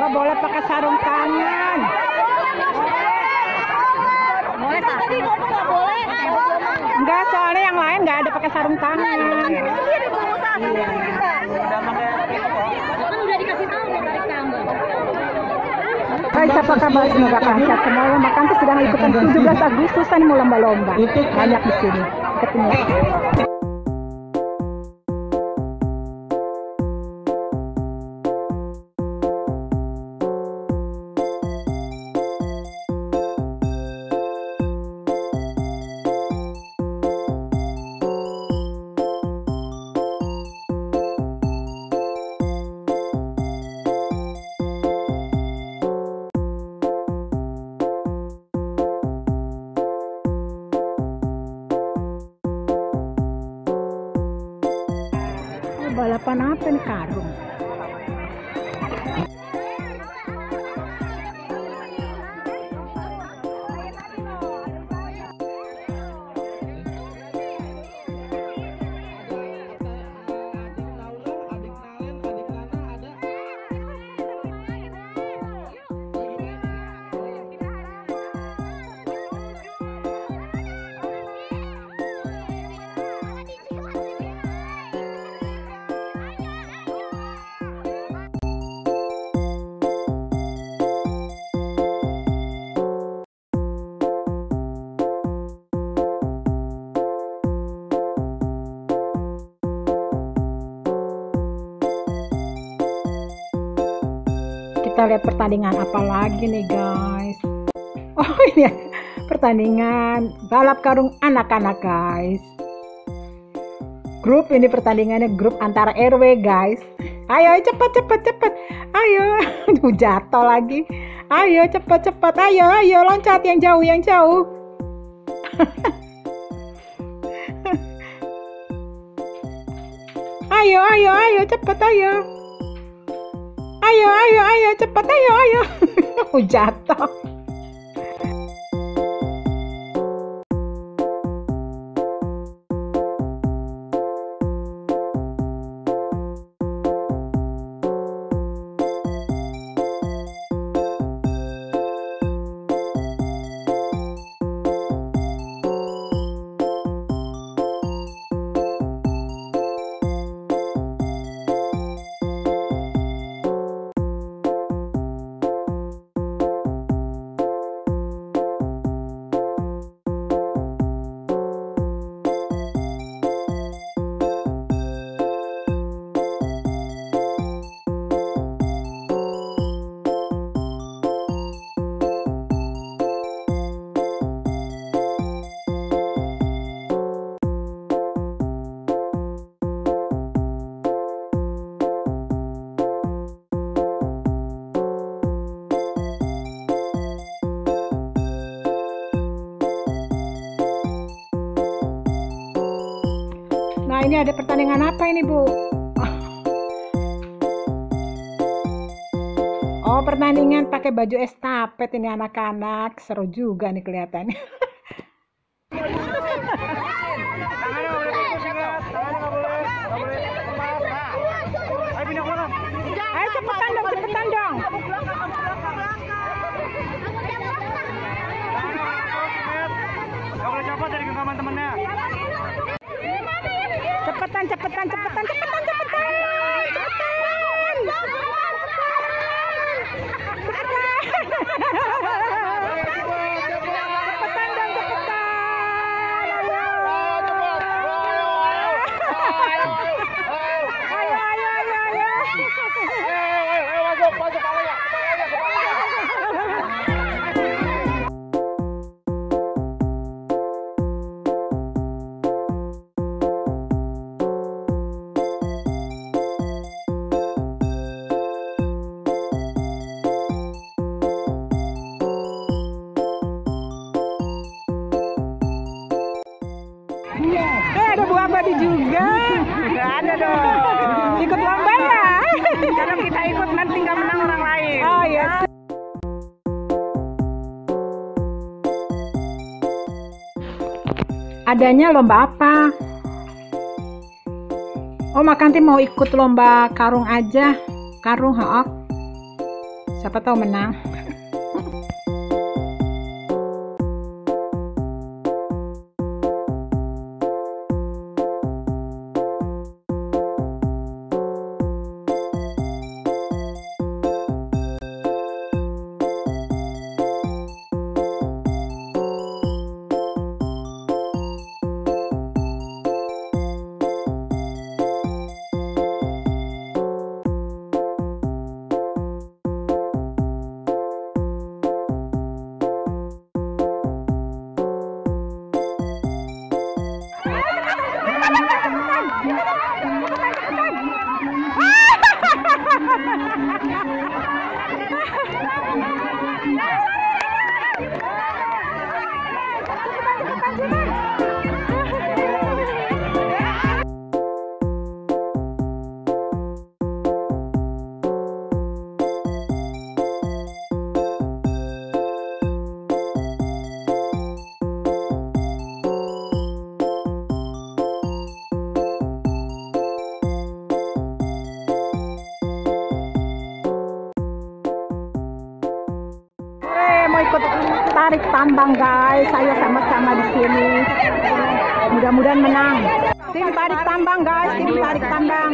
nggak boleh pakai sarung tangan. Boleh tadi kamu nggak boleh. Enggak, soalnya yang lain nggak ada pakai sarung tangan. Sendiri berusaha sendiri kita. Kan udah dikasih tahu mau tarik tambah. Guys, apa kabar? Semoga kalian sehat semua. Makan tuh sedang ikutan 17 Agustusan mau lomba-lomba. Banyak di sini. Ketemu. Balapan apa nih, karung? Kita lihat pertandingan apa lagi nih guys. Oh ini ya, pertandingan balap karung anak-anak guys. Grup ini pertandingannya grup antara RW guys. Ayo cepet. Ayo jatuh lagi. Ayo cepet. Ayo loncat yang jauh. Ayo cepet ayo. Ayo cepet ayo. Jatuh. Nah ini ada pertandingan apa ini Bu? Oh pertandingan pakai baju estafet ini anak-anak, seru juga nih kelihatannya. Ayo cepetan dong. Gak boleh copot dari genggaman temennya. Cepetan. Ada buah abadi juga. Gak ada dong. Ikut lomba ya? Kalau kita ikut nanti nggak menang orang lain. Oh ya. Adanya lomba apa? Oh Makanti mau ikut lomba karung aja. Karung, Siapa tahu menang. Mau ikut tarik tambang guys, ayo sama-sama di sini. Mudah-mudahan menang. Tim tarik tambang guys, tim tarik tambang.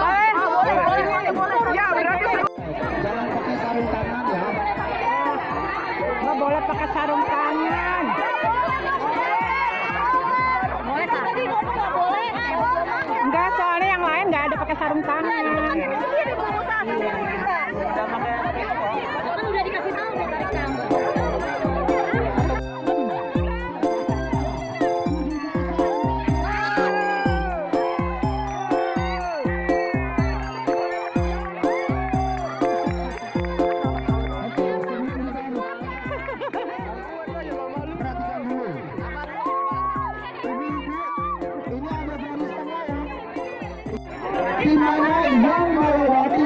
Nggak boleh pakai sarung tangan. Enggak, soalnya yang lain nggak ada pakai sarung tangan. Kan udah dikasih tahu mau tarik tambang. Di mana yang melewati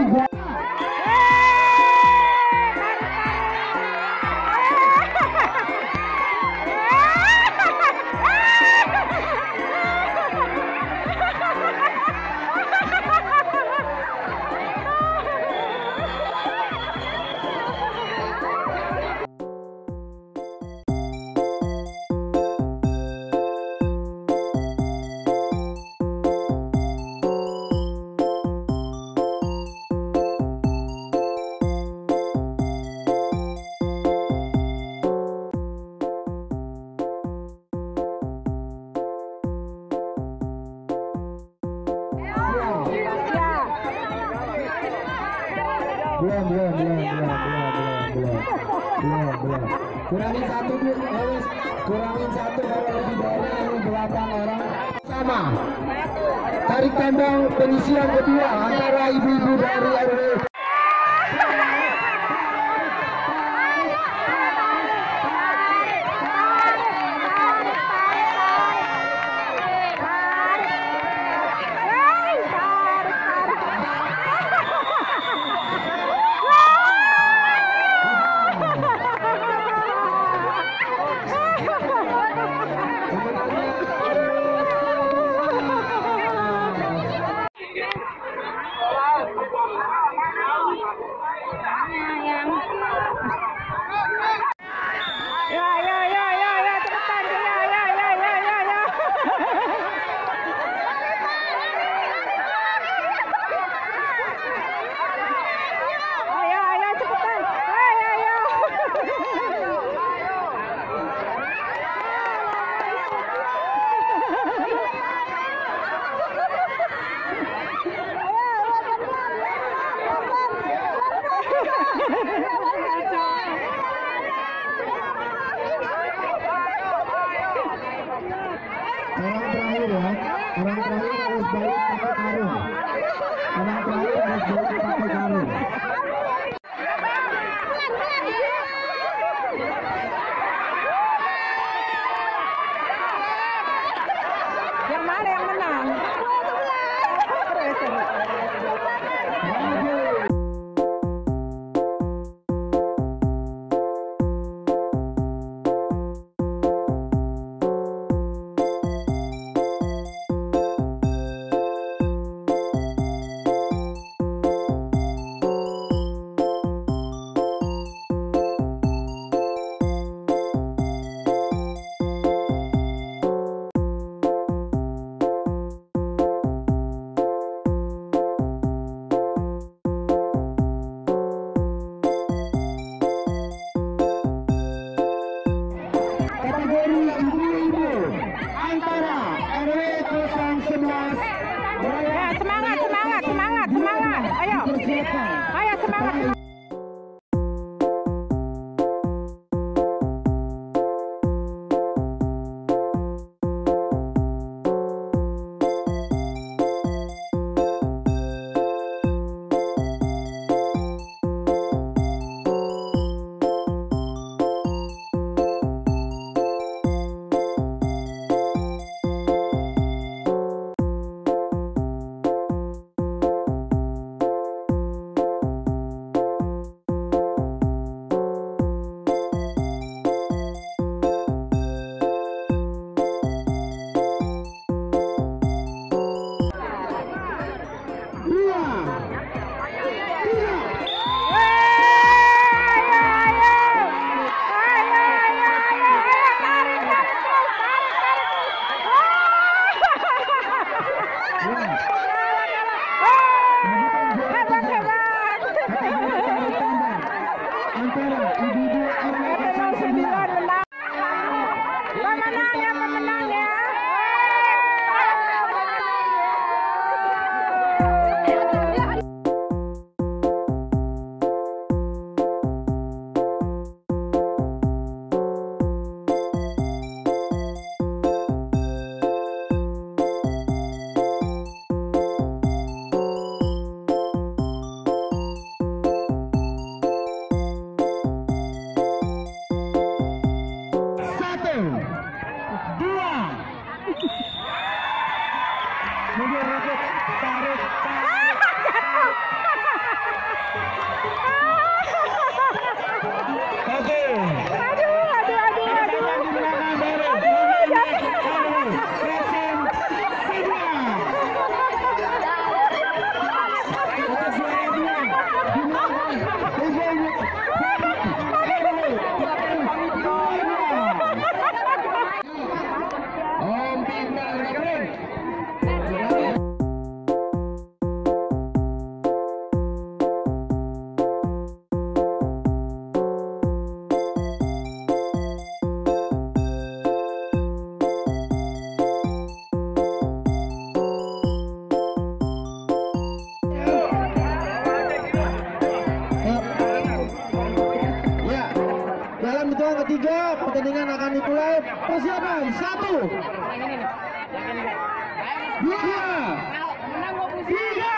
belum. Kurangin satu Bu, kurangin satu kalau lebih dari 8 orang. Sama. Tarik tambang penyisian kedua antara ibu-ibu dari RW. Orang terakhir harus balik pakai karung. Orang terakhir harus balik pakai karung. Yang mana yang menang? Om Bintang Kering. Dalam hitungan ketiga, pertandingan akan dimulai. Persiapan 1, 2, 3.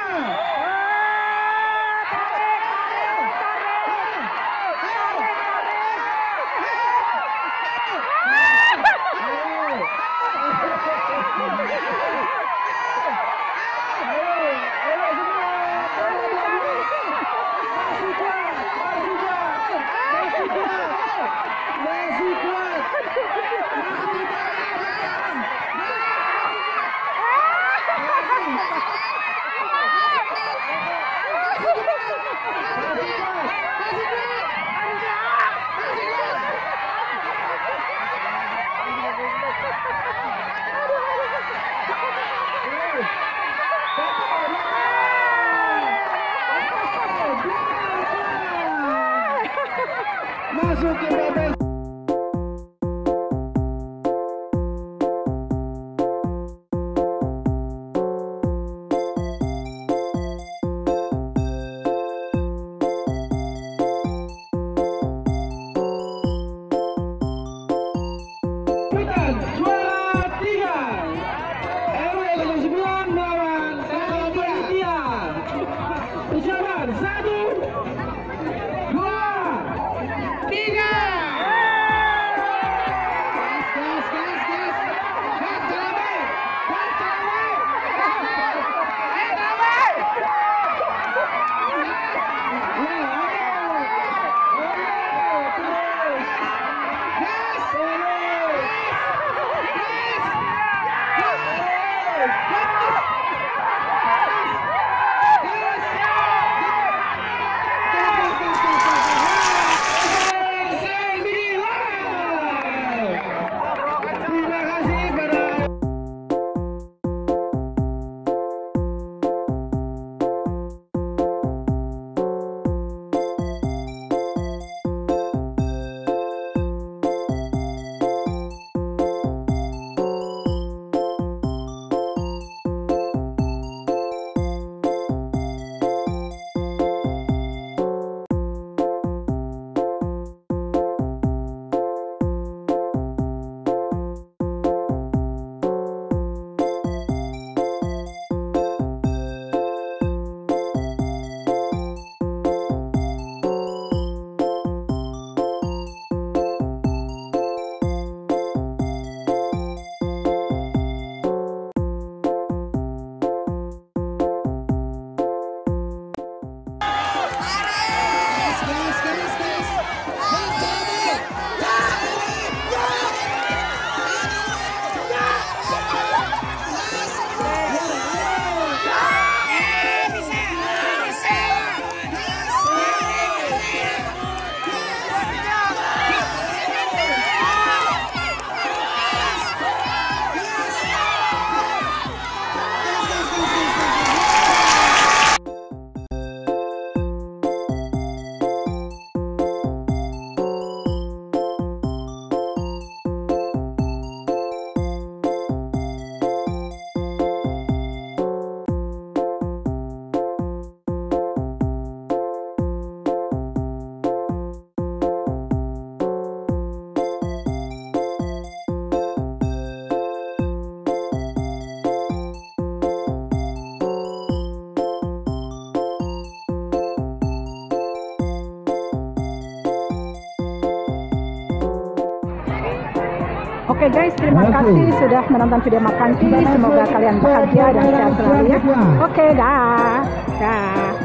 Masih kuat. Masuk ke babak. Juara 3 RW 09 melawan Panitia. Persiapan 1, 2, 3. Oke guys, terima kasih sudah menonton video Makanti. Semoga kalian bahagia dan sehat selalu ya. Oke, dah. Dah.